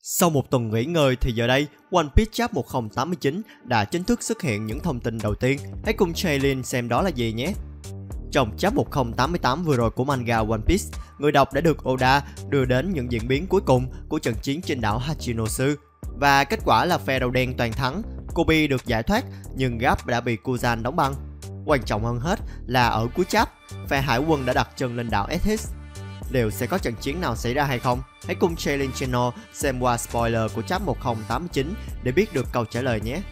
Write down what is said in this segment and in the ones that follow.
Sau một tuần nghỉ ngơi thì giờ đây, One Piece Chapter 1089 đã chính thức xuất hiện những thông tin đầu tiên. Hãy cùng Shailin xem đó là gì nhé. Trong Chapter 1088 vừa rồi của manga One Piece, người đọc đã được Oda đưa đến những diễn biến cuối cùng của trận chiến trên đảo Hachinosu. Và kết quả là phe đầu đen toàn thắng, Kobe được giải thoát nhưng Garp đã bị Kuzan đóng băng. Quan trọng hơn hết là ở cuối chap, phe hải quân đã đặt chân lên đảo Ethis. Liệu sẽ có trận chiến nào xảy ra hay không? Hãy cùng Shailin Channel xem qua spoiler của Chapter 1089 để biết được câu trả lời nhé.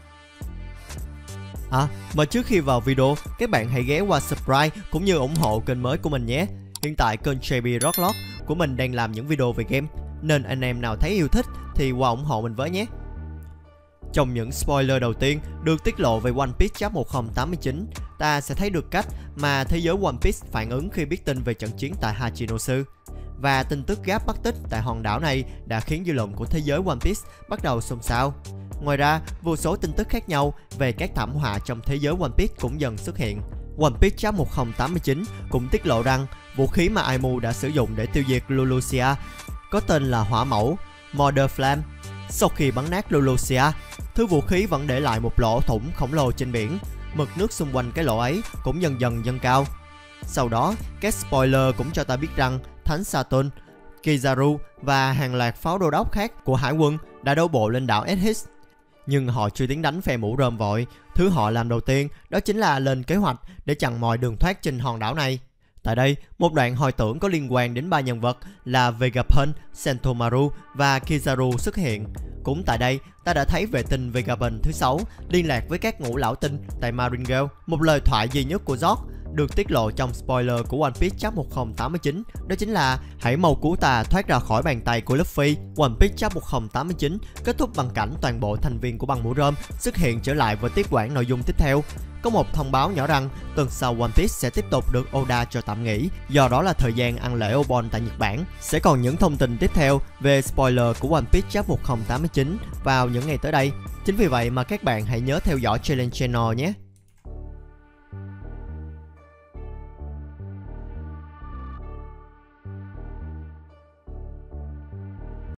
Mà trước khi vào video, các bạn hãy ghé qua subscribe cũng như ủng hộ kênh mới của mình nhé. Hiện tại kênh JB Rocklock của mình đang làm những video về game, nên anh em nào thấy yêu thích thì qua ủng hộ mình với nhé. Trong những spoiler đầu tiên được tiết lộ về One Piece Chapter 1089, ta sẽ thấy được cách mà thế giới One Piece phản ứng khi biết tin về trận chiến tại Hachinosu. Và tin tức Garp mất tích tại hòn đảo này đã khiến dư luận của thế giới One Piece bắt đầu xôn xao. Ngoài ra, vô số tin tức khác nhau về các thảm họa trong thế giới One Piece cũng dần xuất hiện. One Piece Chapter 1089 cũng tiết lộ rằng vũ khí mà Aimu đã sử dụng để tiêu diệt Lulusia có tên là hỏa mẫu Mother Flame. Sau khi bắn nát Lulusia, thứ vũ khí vẫn để lại một lỗ thủng khổng lồ trên biển. Mực nước xung quanh cái lỗ ấy cũng dần dần dâng cao. Sau đó, các spoiler cũng cho ta biết rằng Thánh Saturn, Kizaru và hàng loạt pháo đô đốc khác của hải quân đã đổ bộ lên đảo Ethis. Nhưng họ chưa tiến đánh phe mũ rơm vội. Thứ họ làm đầu tiên đó chính là lên kế hoạch để chặn mọi đường thoát trên hòn đảo này. Tại đây, một đoạn hồi tưởng có liên quan đến ba nhân vật là Vegapunk, Sentomaru và Kizaru xuất hiện. Cũng tại đây, ta đã thấy vệ tinh Vegapunk thứ 6 liên lạc với các ngũ lão tinh tại Maringale. Một lời thoại duy nhất của Zod được tiết lộ trong spoiler của One Piece Chapter 1089, đó chính là hãy mau cứu ta thoát ra khỏi bàn tay của Luffy. One Piece Chapter 1089 kết thúc bằng cảnh toàn bộ thành viên của băng mũ rơm xuất hiện trở lại với tiếp quản nội dung tiếp theo. Có một thông báo nhỏ rằng tuần sau One Piece sẽ tiếp tục được Oda cho tạm nghỉ, do đó là thời gian ăn lễ Obon tại Nhật Bản. Sẽ còn những thông tin tiếp theo về spoiler của One Piece Chapter 1089 vào những ngày tới đây. Chính vì vậy mà các bạn hãy nhớ theo dõi Challenge Channel nhé.